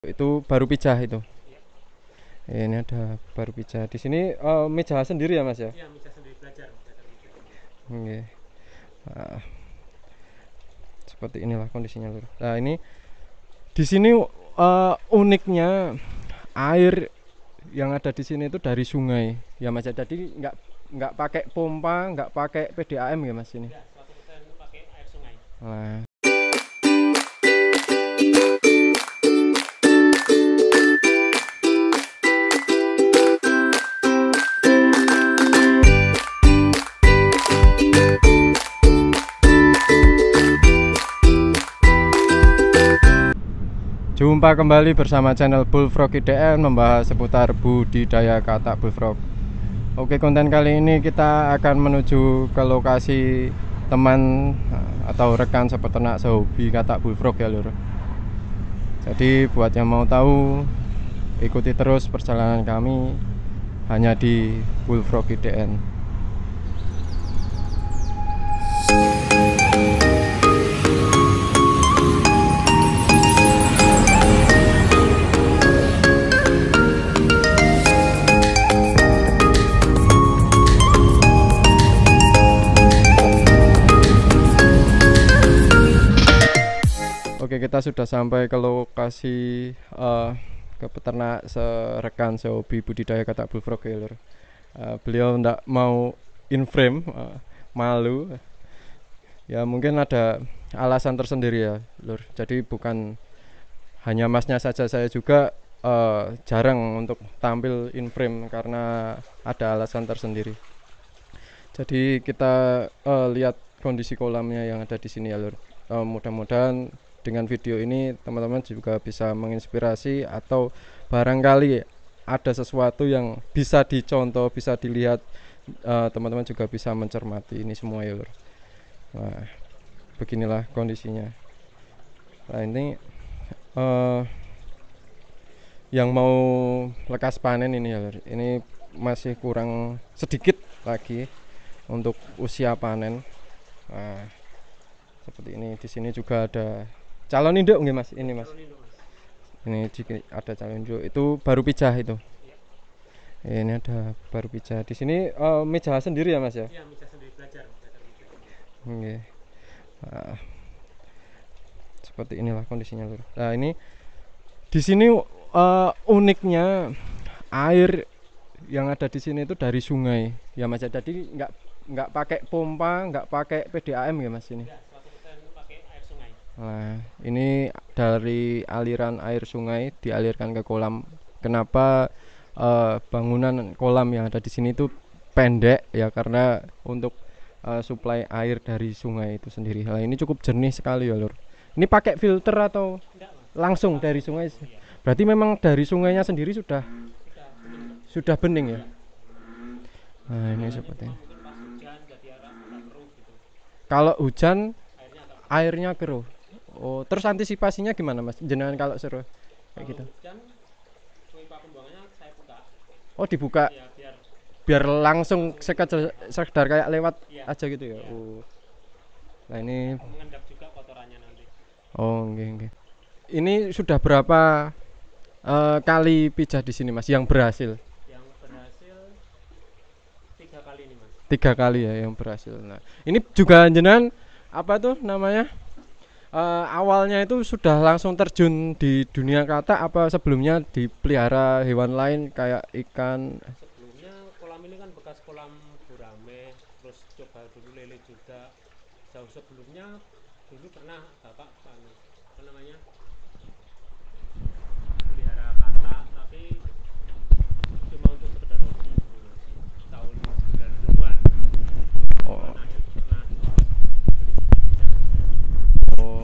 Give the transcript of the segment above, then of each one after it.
Itu baru pijah itu. Ini ada baru pijah. Di sini meja sendiri ya Mas ya? Iya, meja sendiri belajar meja. Oke. Nah, seperti inilah kondisinya lur. Nah ini di sini uniknya air yang ada di sini itu dari sungai ya Mas. Jadi nggak pakai pompa, nggak pakai PDAM ya Mas ini. Ya, 100% pakai air sungai. Nah. Jumpa kembali bersama channel Bullfrog IDN membahas seputar budidaya katak bullfrog. Oke, konten kali ini kita akan menuju ke lokasi teman atau rekan sepeternak sehobi katak bullfrog ya lur. Jadi buat yang mau tahu, ikuti terus perjalanan kami hanya di Bullfrog IDN. Oke, kita sudah sampai ke lokasi ke peternak serekan sehobi budidaya katak bullfrog ya lur. Beliau ndak mau in frame, malu. Ya mungkin ada alasan tersendiri ya lur. Jadi bukan hanya masnya saja, saya juga jarang untuk tampil in frame karena ada alasan tersendiri. Jadi kita lihat kondisi kolamnya yang ada di sini ya lur. Mudah-mudahan dengan video ini teman-teman juga bisa menginspirasi atau barangkali ada sesuatu yang bisa dicontoh, bisa dilihat, teman-teman juga bisa mencermati ini semua ya lur. Nah, beginilah kondisinya. Nah ini yang mau lekas panen ini ya lur. Ini masih kurang sedikit lagi untuk usia panen. Nah, seperti ini. Di sini juga ada calon induk nggih Mas? Ini Mas. Ini ada calon induk. Itu baru pijah itu. Ini ada baru pijah. Di sini meja sendiri ya Mas ya? Iya, meja sendiri belajar meja. Oke. Nah, seperti inilah kondisinya lur. Nah ini di sini uniknya air yang ada di sini itu dari sungai ya Mas. Jadi nggak pakai pompa, nggak pakai PDAM ya Mas ini. Ya, 100% pakai air sungai. Nah, ini dari aliran air sungai dialirkan ke kolam. Kenapa bangunan kolam yang ada di sini itu pendek ya, karena untuk suplai air dari sungai itu sendiri. Nah, ini cukup jernih sekali ya, Lur. Ini pakai filter atau Enggak, Mas. langsung dari sungai? Iya. Berarti memang dari sungainya sendiri sudah bening ya. Nah, ini seperti ini. Mungkin pas hujan jadi agak keruh gitu. Kalau hujan Airnya agak airnya keruh. Oh, terus antisipasinya gimana Mas? Jenengan kalau seru kayak gitu. hujan, pipa pembuangannya saya buka. Oh, dibuka Ya, biar langsung sekedar kayak lewat iya, aja gitu ya. iya. Oh. Nah, ini Mengendap juga kotorannya nanti. oh, nggih. Ini sudah berapa kali pijah di sini Mas yang berhasil? Yang berhasil 3 kali nih, Mas. 3 kali ya yang berhasil. Nah, ini juga jenengan apa tuh namanya? Awalnya itu sudah langsung terjun di dunia katak apa sebelumnya dipelihara hewan lain kayak ikan? Sebelumnya kolam ini kan bekas kolam gurame, terus coba dulu lele juga. Jauh sebelumnya dulu pernah bapak apa namanya pelihara katak, tapi cuma untuk sekedar hobi dulu, Mas. Tahun 90-an. Oh. Akhir pernah beli bibit. Oh.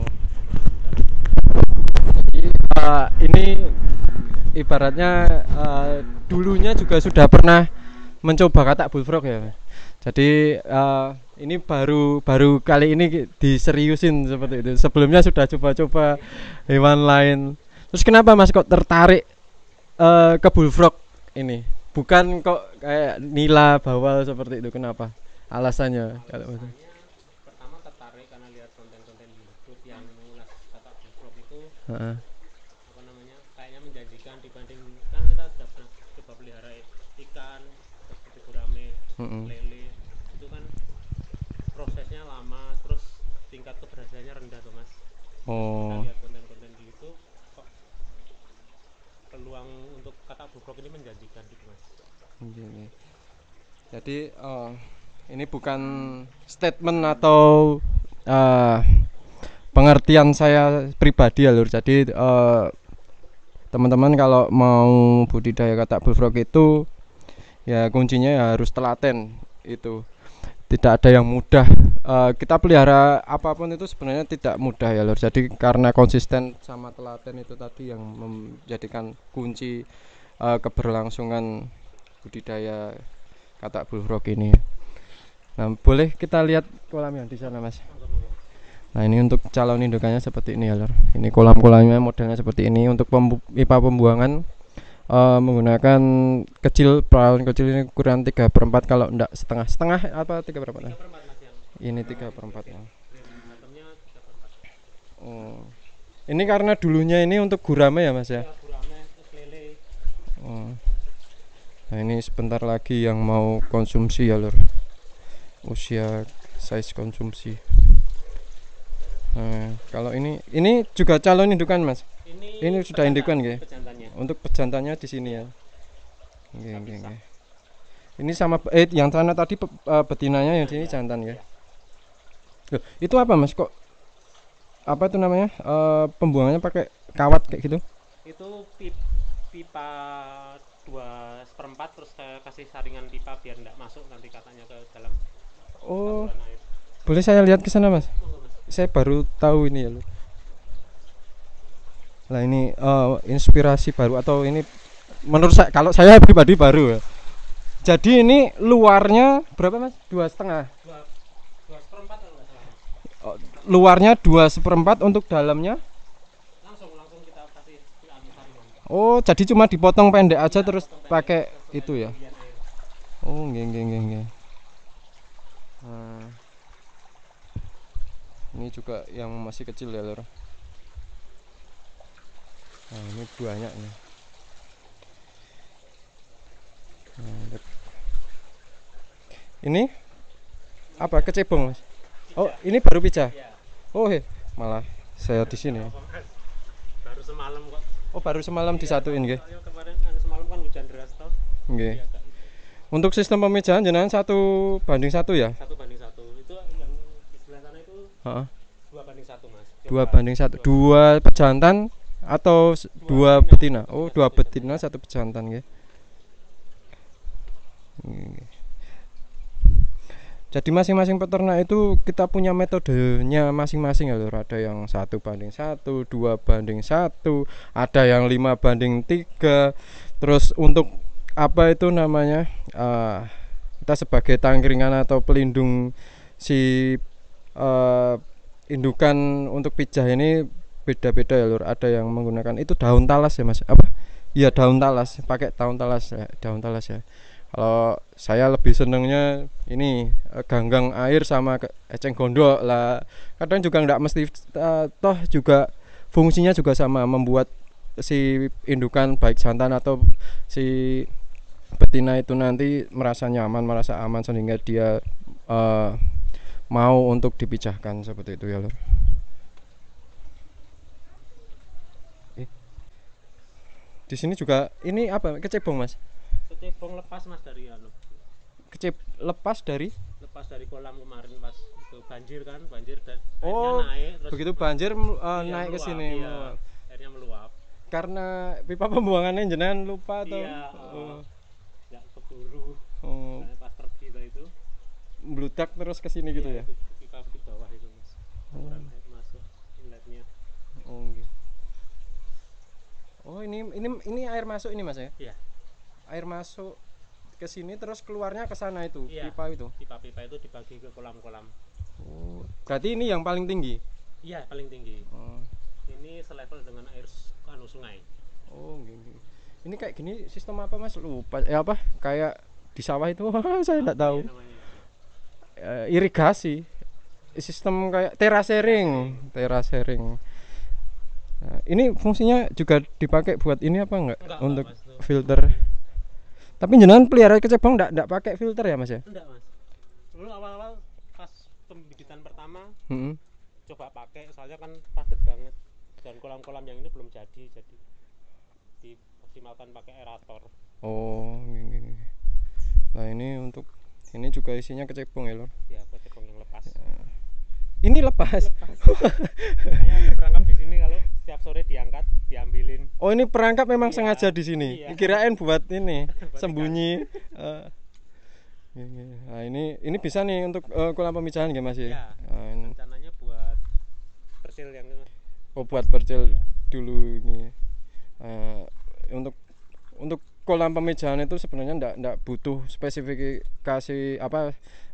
Jadi, ini ibaratnya dulunya juga sudah pernah mencoba katak bullfrog ya. Jadi ini baru kali ini diseriusin seperti itu. Sebelumnya sudah coba-coba hewan lain. Terus kenapa Mas kok tertarik ke bullfrog ini? Bukan kok kayak nila, bawal seperti itu. Kenapa? Alasannya kalau Pertama tertarik karena lihat konten-konten di YouTube yang mengulas katak bullfrog itu Heeh. apa namanya kayaknya kayaknya menjanjikan dibandingkan kita udah pernah coba pelihara ikan seperti gurame, lele, itu kan prosesnya lama, terus tingkat keberhasilannya rendah tuh mas. Kita Oh, lihat konten-konten di YouTube kok peluang untuk katak bubrok ini menjanjikan gitu mas. gini. Jadi ini bukan statement atau eh, pengertian saya pribadi ya lur. Jadi teman-teman kalau mau budidaya katak bullfrog itu ya kuncinya ya harus telaten itu. Tidak ada yang mudah. Kita pelihara apapun itu sebenarnya tidak mudah ya lur. Jadi karena konsisten sama telaten itu tadi yang menjadikan kunci keberlangsungan budidaya katak bullfrog ini. Nah, boleh kita lihat kolam yang di sana, Mas. Nah, ini untuk calon indukannya seperti ini ya, lor. Ini kolam-kolamnya modelnya seperti ini. Untuk pipa pembuangan menggunakan kecil, perahu kecil ini ukuran 3/4 kalau enggak setengah. Setengah apa 3/4? 3/4 mas yang Ini 3/4 ya. bottomnya 3/4. Oh. Ini karena dulunya ini untuk gurame ya, Mas ya. Ya gurame, terus lele. Oh. Nah, ini sebentar lagi yang mau konsumsi ya, lor. Usia size konsumsi. Nah, kalau ini juga calon indukan, Mas. Ini sudah indukan nggih. Pejantannya. Untuk pejantannya di sini ya. Nggih, nggih, nggih. Ini sama yang sana tadi betinanya, yang sini jantan ya. Loh, itu apa, Mas? Kok apa itu namanya? Pembuangannya pakai kawat kayak gitu? Itu pipa 2/4 terus saya kasih saringan pipa biar enggak masuk nanti katanya ke dalam Oh, saluran air. boleh saya lihat ke sana, Mas? Monggo, mas. Saya baru tahu ini ya, Lur. Lah ini inspirasi baru atau ini menurut saya, kalau saya pribadi baru ya. Jadi ini luarnya berapa, Mas? 2,5. 2/4 kalau nggak salah. Oh, luarnya 2/4 untuk dalamnya. Langsung kita kasih saringan. Oh, jadi cuma dipotong pendek aja terus Potong pendek, pakai terus itu ya. kemudian air. Oh, nggih, nggih, nggih, nggih. Nah, ini juga yang masih kecil ya, Lur. Nah, ini banyak nih. Nah, ini apa? Kecebong, Mas? Oh, ini baru pijah. Iya. Oh, malah saya di sini. Apa, Mas? Baru semalam kok. Oh, baru semalam disatuin nggih. Soalnya kemarin semalam kan hujan deras toh. Nggih. Iya, Kak. Untuk sistem pemijahan jenengan 1:1 ya? 1/1. Itu yang di sebelah sana itu Heeh. 2/1 mas. 2:1. Dua pejantan atau dua betina? Oh, dua betina, satu pejantan nggih. Nggih. Jadi masing-masing peternak itu kita punya metodenya masing-masing ya lur. Ada yang 1:1, 2:1, ada yang 5:3. Terus untuk apa itu namanya, kita sebagai tangkringan atau pelindung si indukan untuk pijah ini beda-beda ya lur. Ada yang menggunakan itu daun talas ya mas, apa? Iya daun talas, pakai daun talas ya, daun talas ya. Kalau saya lebih senengnya ini ganggang air sama eceng gondok lah. Kadang juga nggak mesti toh juga fungsinya juga sama, membuat si indukan baik jantan atau si betina itu nanti merasa nyaman, merasa aman sehingga dia mau untuk dipijahkan seperti itu ya lor. Di sini juga ini apa kecebong mas? Kecebong lepas mas dari Lepas dari kolam kemarin pas itu banjir kan, dan oh airnya naik terus begitu banjir naik ke meluap, sini iya, airnya meluap karena pipa pembuangannya jenengan lupa atau iya, oh, nggak keburu oh, pas pergi itu bludak terus ke sini gitu iya, ya itu pipa di bawah itu mas saluran air masuk inletnya. oh okay. Oh ini air masuk ini mas ya? Iya. Air masuk ke sini terus keluarnya ke sana itu Iya. pipa itu. Pipa-pipa itu dibagi ke kolam-kolam. Oh, berarti ini yang paling tinggi. Iya paling tinggi. Oh, Ini selevel dengan air sungai. oh gini. Ini kayak gini sistem apa mas? Lupa. Apa? Kayak di sawah itu saya tidak tahu. Irigasi. Sistem kayak terasering. Nah, ini fungsinya juga dipakai buat ini apa enggak? Enggak, Untuk Mas. filter. Tapi jenengan pelihara kecebong enggak pakai filter ya, Mas ya? Enggak, Mas. Dulu awal-awal pas pembibitan pertama coba pakai, soalnya kan padat banget dan kolam-kolam yang ini belum jadi dimaksimalkan pakai aerator. Oh, gini. Nah, ini juga isinya kecebong ya, Lur. Ya, buat cebong yang lepas. Ini lepas. Makanya ada perangkap di sini, kalau setiap sore diangkat, diambilin. Oh, ini perangkap memang Iya. sengaja di sini. Iya. Kirain buat ini Buat sembunyi. Nah, ini bisa nih untuk kolam pemijahan nggak, Mas ya? Iya. Nah, ini. Rencananya buat persil yang itu, Mas. Oh, buat percil dulu ini. Untuk kolam pemijahan itu sebenarnya ndak butuh spesifikasi apa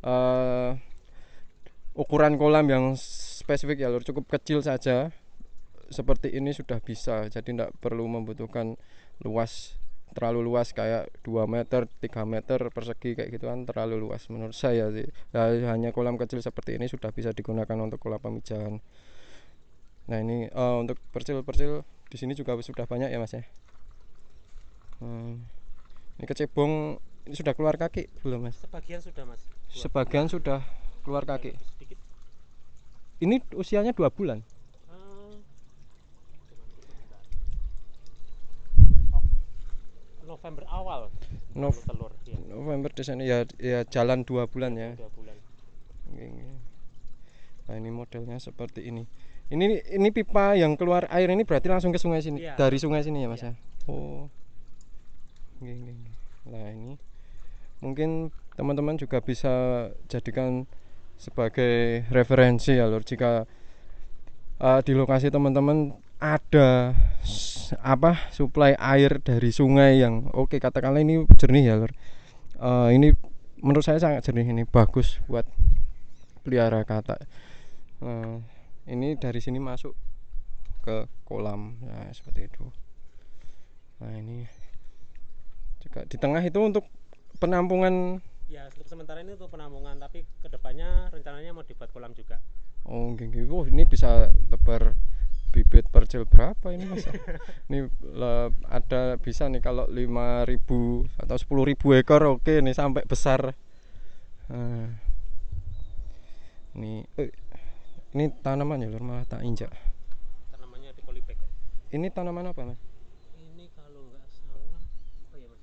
ukuran kolam yang spesifik ya, Lur. Cukup kecil saja seperti ini sudah bisa. Jadi ndak perlu membutuhkan terlalu luas kayak 2 meter 3 meter persegi kayak gitu kan, terlalu luas menurut saya sih. Nah, hanya kolam kecil seperti ini sudah bisa digunakan untuk kolam pemijahan. Nah, ini untuk percil-percil di sini juga sudah banyak ya, Mas ya. Ini kecebong ini sudah keluar kaki belum, Mas? Sebagian sudah, Mas. Sebagian sudah keluar kaki. Sedikit. Ini usianya 2 bulan. November awal telur ya. November Desember ya jalan 2 bulan ya. 2 bulan. Nah, ini modelnya seperti ini. Ini pipa yang keluar air ini berarti langsung ke sungai sini. Iya. Dari sungai sini ya, Mas Iya. ya. Oh. Nah, ini mungkin teman-teman juga bisa jadikan sebagai referensi ya, Lur. Jika di lokasi teman-teman ada suplai air dari sungai yang oke, katakanlah ini jernih ya, Lur. Ini menurut saya sangat jernih, ini bagus buat pelihara katak. Ini dari sini masuk ke kolam, nah seperti itu. Nah, ini juga di tengah itu untuk penampungan. Ya, untuk sementara ini untuk penampungan, tapi kedepannya rencananya mau dibuat kolam juga. Oh, gini. Wah, ini bisa tebar bibit percil berapa ini, Mas? Ini ada bisa nih kalau 5.000 atau 10.000 ekor, oke nih sampai besar. Ini tanaman ya, Lur, malah tak injak. Tanamannya di polybag. Ini tanaman apa, Mas? Ini kalau nggak salah apa ya, Mas?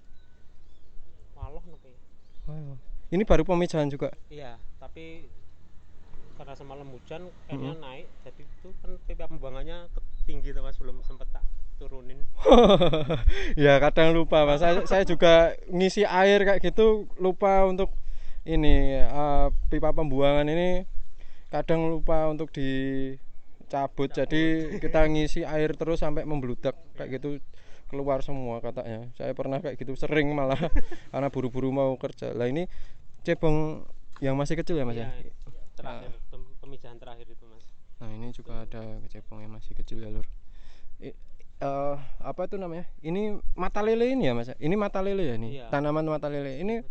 Waloh apa ya? Wow. Ini baru pemijahan juga. Iya, tapi karena semalam hujan kayaknya naik, jadi itu kan pipa pembuangannya tinggi tuh, Mas, belum sempet tak turunin. Ya kadang lupa, Mas. Saya juga ngisi air kayak gitu lupa untuk ini pipa pembuangan ini kadang lupa untuk dicabut. Jadi kita ngisi air terus sampai membludak kayak gitu, keluar semua katanya. Saya pernah kayak gitu, sering malah karena buru-buru mau kerja. Lah, ini cebong yang masih kecil ya, Mas ya? Terakhir, pemijahan terakhir itu, Mas. Nah, ini juga ada cebong yang masih kecil ya, Lur. Apa itu namanya? Ini mata lele ini ya, Mas? Ini mata lele ya, ini. Iya. Tanaman mata lele. Ini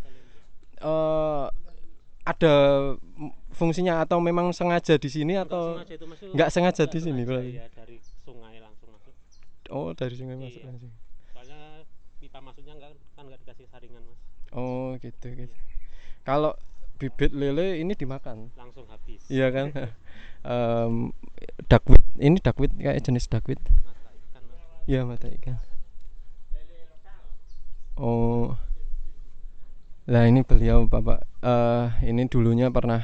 ada fungsinya atau memang sengaja di sini atau nggak sengaja di sini? Ya, dari sungai langsung masuk. Oh, dari sungai masuk langsung. Soalnya pipa masuknya nggak dikasih saringan, Mas. Oh, gitu. Kalau bibit lele ini dimakan langsung habis. Iya kan? Duckweed, ini duckweed kayak jenis duckweed. Mata ikan. Iya, mata ikan. Oh. Lah, ini beliau Bapak ini dulunya pernah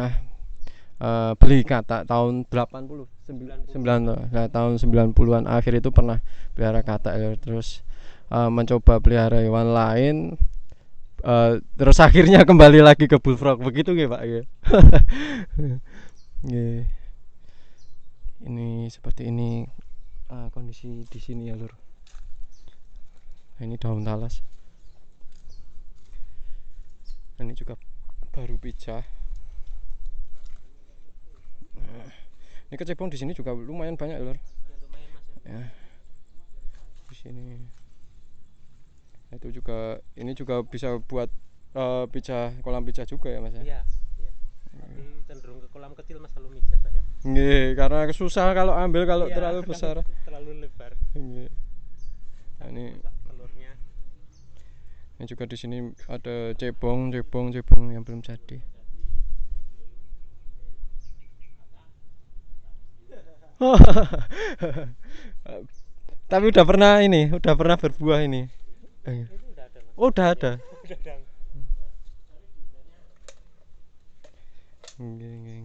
beli katak tahun 90. Nah, tahun 90-an akhir itu pernah pelihara katak, terus mencoba pelihara hewan lain, terus akhirnya kembali lagi ke bullfrog, begitu nggih, Pak? Ini seperti ini kondisi di sini ya, Lur. Nah, ini daun talas. Ini juga baru pijah. Ini kecebong di sini juga lumayan banyak, Lur. Ya, lumayan, Mas. Ya. Di sini. Itu juga, ini juga bisa buat kolam pijah juga ya, Mas ya? Iya. Jadi cenderung ke kolam kecil Mas kalau mijat saya. Nggih, karena susah kalau ambil kalau Iya, terlalu kalau besar. terlalu lebar. Nggih. Nah, Letak telurnya. ini juga di sini ada cebong yang belum jadi. Tapi udah pernah berbuah ini. Ini udah ada Mas. Oh, udah ada. Udah ada. Nggih.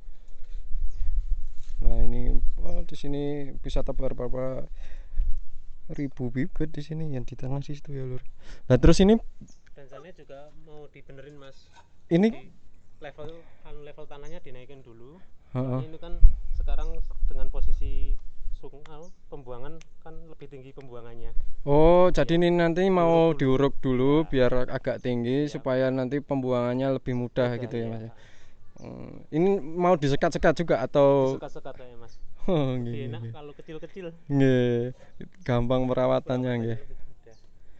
Nah, ini di sini bisa tebar berapa ribu bibit di sini yang di tengah situ ya, Lur. Nah, terus ini Dan sana juga mau dibenerin Mas. ini Jadi level tanahnya dinaikin dulu. Heeh. Ini kan sekarang dengan posisi pembuangan kan lebih tinggi pembuangannya. Oh, jadi ini nanti mau diuruk dulu Ya. biar agak tinggi Ya. supaya nanti pembuangannya lebih mudah gitu ya, Iya. Mas. Ini mau disekat-sekat juga atau Sekat-sekat ya Mas. Oh, Lebih nggih. enak kalau kecil-kecil. Nggih. Gampang perawatannya nggih. Lebih mudah.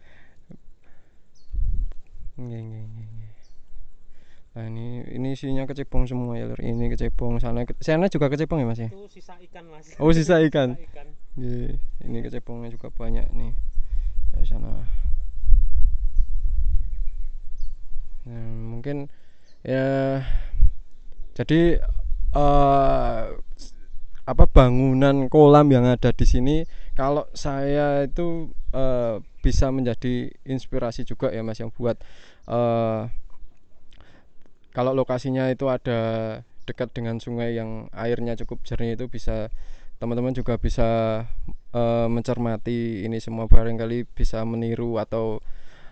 Nggih. Nah, ini isinya kecebong semua ya, Lur. Ini kecebong, sana juga kecebong ya, Mas ya? Itu sisa ikan Mas. Oh, sisa ikan. Sisa ikan. Nggih. Ini kecebongnya juga banyak nih. Dari sana. Nah, mungkin ya jadi apa bangunan kolam yang ada di sini kalau saya itu bisa menjadi inspirasi juga ya, Mas, yang buat kalau lokasinya itu ada dekat dengan sungai yang airnya cukup jernih, itu bisa teman-teman juga bisa mencermati ini semua, barangkali bisa meniru atau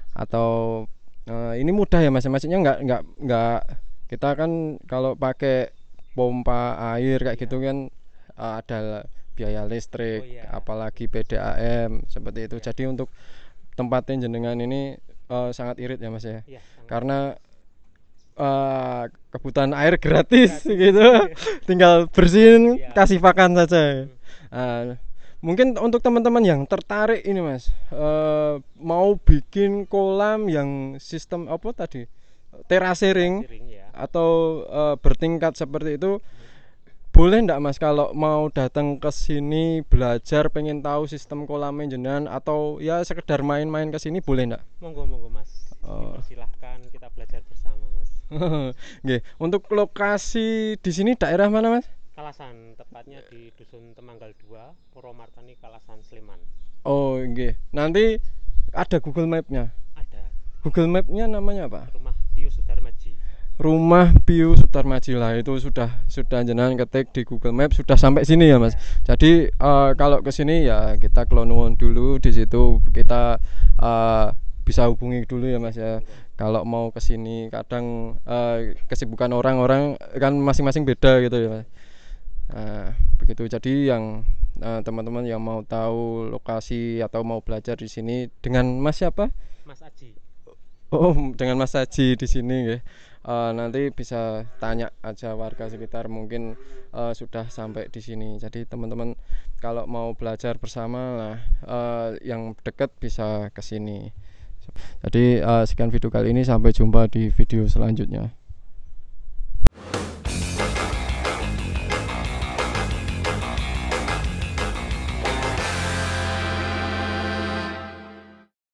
ini mudah ya, Mas, maksudnya nggak kita kan kalau pakai pompa air kayak gitu kan ada biaya listrik, apalagi PDAM seperti itu. Jadi untuk tempatnya jenengan ini sangat irit ya, Mas ya. Karena kebutuhan air gratis gitu. Tinggal bersihin, kasih pakan saja. Mungkin untuk teman-teman yang tertarik ini, Mas, mau bikin kolam yang sistem apa tadi, terasering atau bertingkat seperti itu, boleh ndak, Mas, kalau mau datang ke sini belajar, pengen tahu sistem kolamnya jenengan atau ya sekedar main-main ke sini, boleh ndak? Monggo Mas. Silahkan kita belajar bersama, Mas. Nggih. Untuk lokasi di sini daerah mana, Mas? Kalasan, tepatnya di Dusun Temanggal 2, Purwomartani, Kalasan, Sleman. Oh, nggih. Nanti ada Google Map-nya. Ada. Google Map-nya namanya apa? Rumah Pius Sudarmaji. Rumah Pius Sudarmaji lah, itu sudah jenengan ketik di Google Map sudah sampai sini ya, Mas. Jadi kalau ke sini ya kita klonuwun dulu, di situ kita bisa hubungi dulu ya, Mas ya. Kalau mau ke sini kadang kesibukan orang-orang kan masing-masing beda gitu ya, Mas. Begitu. Jadi yang teman-teman yang mau tahu lokasi atau mau belajar di sini dengan Mas siapa? Mas Aji. Oh, dengan Mas Aji di sini ya. Nanti bisa tanya aja warga sekitar, mungkin sudah sampai di sini. Jadi teman-teman kalau mau belajar bersama lah, yang dekat bisa ke sini. Jadi sekian video kali ini, sampai jumpa di video selanjutnya.